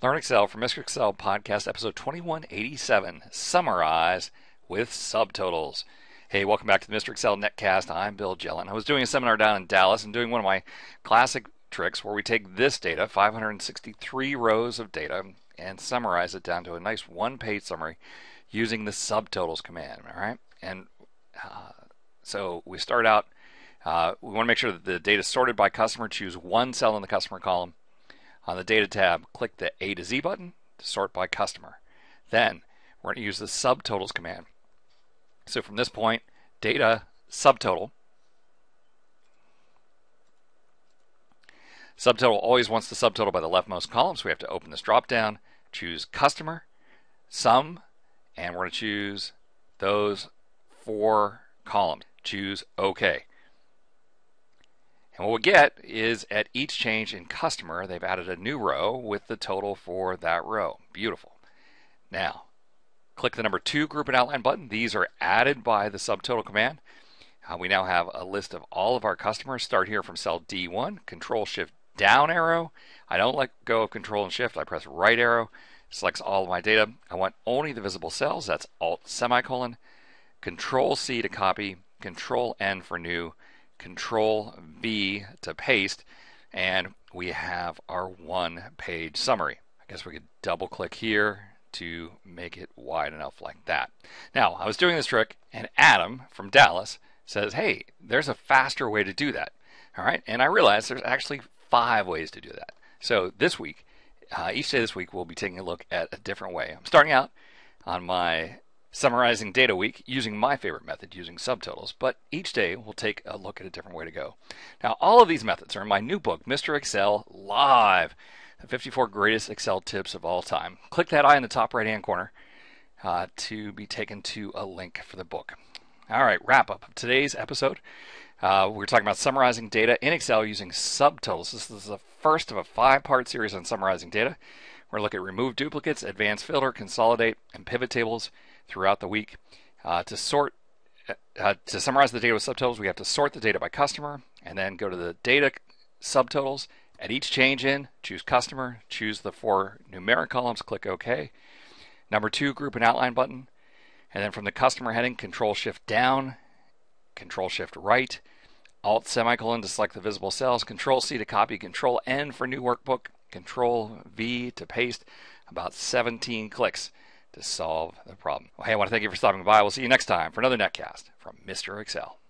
Learn Excel from MrExcel Podcast, episode 2187, Summarize with Subtotals. Hey, welcome back to the MrExcel Netcast. I'm Bill Jelen. I was doing a seminar down in Dallas and doing one of my classic tricks where we take this data, 563 rows of data, and summarize it down to a nice one-page summary using the Subtotals command, all right? And so we start out, we want to make sure that the data is sorted by customer. Choose one cell in the customer column. On the Data tab, click the A to Z button to sort by customer. Then we're going to use the Subtotals command. So from this point, data subtotal. Subtotal always wants the subtotal by the leftmost column, so we have to open this drop down, choose customer, sum, and we're going to choose those 4 columns. Choose OK. And what we get is at each change in customer, they've added a new row with the total for that row. Beautiful. Now, click the number 2 group and outline button. These are added by the subtotal command. We now have a list of all of our customers. Start here from cell D1, Control Shift down arrow. I don't let go of Control and Shift. I press right arrow. Selects all of my data. I want only the visible cells. That's Alt semicolon. Control C to copy. Control N for new. Control V to paste, and we have our one-page summary. I guess we could double click here to make it wide enough like that. Now, I was doing this trick, and Adam from Dallas says, hey, there's a faster way to do that. All right, and I realized there's actually 5 ways to do that. So this week, each day this week, we'll be taking a look at a different way. I'm starting out on my summarizing data week using my favorite method, using subtotals, but each day we'll take a look at a different way to go. Now, all of these methods are in my new book, Mr. Excel Live, the 54 greatest Excel tips of all time. Click that eye in the top right-hand corner to be taken to a link for the book. All right, wrap up of today's episode. We're talking about summarizing data in Excel using subtotals. This is the first of a 5-part series on summarizing data. We're going to look at remove duplicates, advanced filter, consolidate, and pivot tables throughout the week. To summarize the data with subtotals, we have to sort the data by customer and then go to the data subtotals. At each change in, choose customer, choose the 4 numeric columns, click OK. Number 2, group and outline button. And then from the customer heading, Control Shift down, Control Shift right, Alt semicolon to select the visible cells, Control C to copy, Control N for new workbook, Control V to paste, about 17 clicks to solve the problem. Well, hey, I want to thank you for stopping by. We'll see you next time for another Netcast from Mr. Excel.